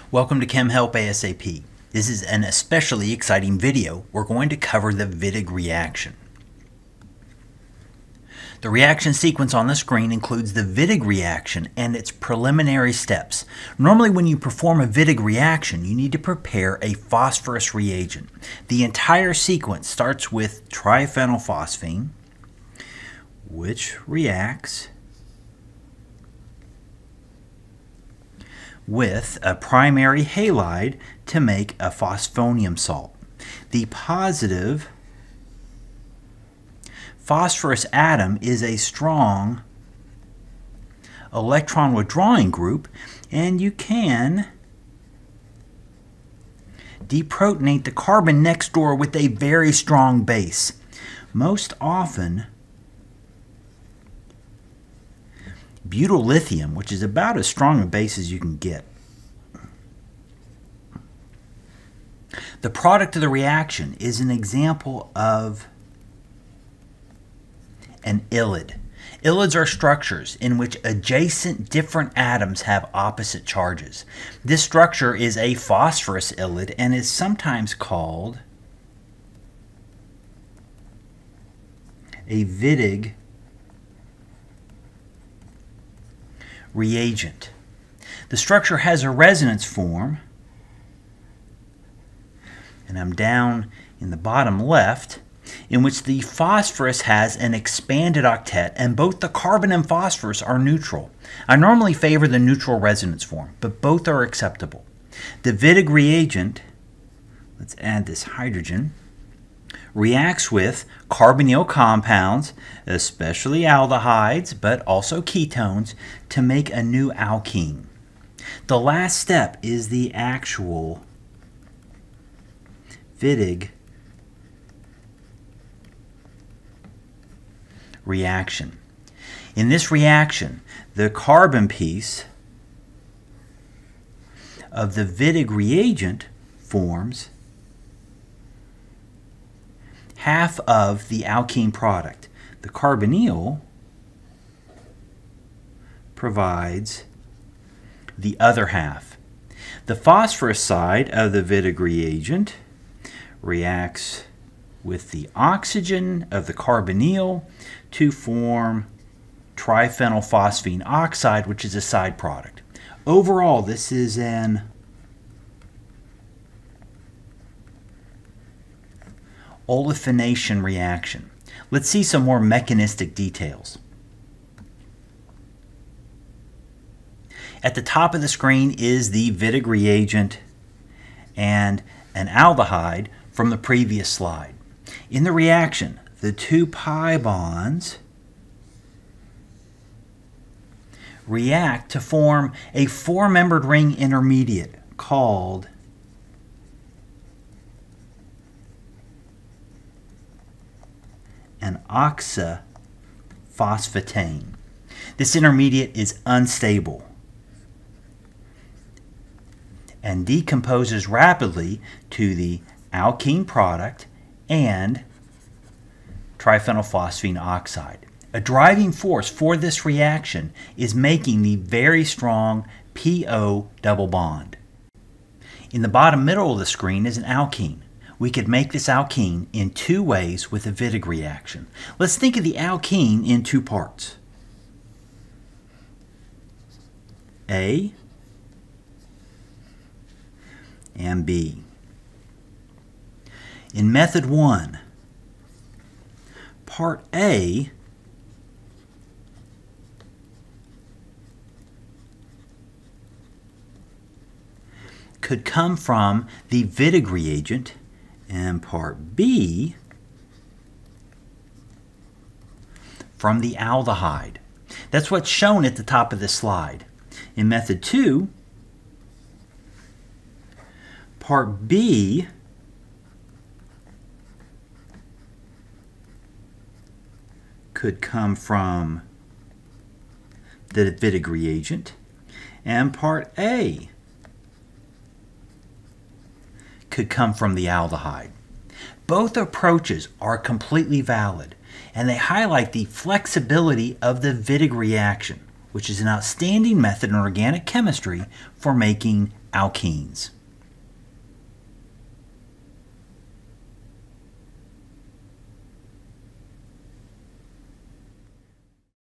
Welcome to Chem Help ASAP. This is an especially exciting video. We're going to cover the Wittig reaction. The reaction sequence on the screen includes the Wittig reaction and its preliminary steps. Normally when you perform a Wittig reaction, you need to prepare a phosphorus reagent. The entire sequence starts with triphenylphosphine, which reacts with a primary halide to make a phosphonium salt. The positive phosphorus atom is a strong electron withdrawing group, and you can deprotonate the carbon next door with a very strong base. Most often, butyl lithium, which is about as strong a base as you can get. The product of the reaction is an example of an ylide. Ylides are structures in which adjacent different atoms have opposite charges. This structure is a phosphorus ylide and is sometimes called a Wittig reagent. The structure has a resonance form, and I'm down in the bottom left, in which the phosphorus has an expanded octet and both the carbon and phosphorus are neutral. I normally favor the neutral resonance form, but both are acceptable. The Wittig reagent, let's add this hydrogen, reacts with carbonyl compounds, especially aldehydes, but also ketones, to make a new alkene. The last step is the actual Wittig reaction. In this reaction, the carbon piece of the Wittig reagent forms half of the alkene product. The carbonyl provides the other half. The phosphorus side of the Wittig reagent reacts with the oxygen of the carbonyl to form triphenylphosphine oxide, which is a side product. Overall, this is an olefination reaction. Let's see some more mechanistic details. At the top of the screen is the Wittig reagent and an aldehyde from the previous slide. In the reaction, the two pi bonds react to form a four-membered ring intermediate called an oxaphosphetane. This intermediate is unstable and decomposes rapidly to the alkene product and triphenylphosphine oxide. A driving force for this reaction is making the very strong PO double bond. In the bottom middle of the screen is an alkene. We could make this alkene in two ways with a Wittig reaction. Let's think of the alkene in two parts. A and B. In method 1, part A could come from the Wittig reagent, and part B from the aldehyde. That's what's shown at the top of this slide. In method 2, part B could come from the Wittig reagent, and part A could come from the aldehyde. Both approaches are completely valid, and they highlight the flexibility of the Wittig reaction, which is an outstanding method in organic chemistry for making alkenes.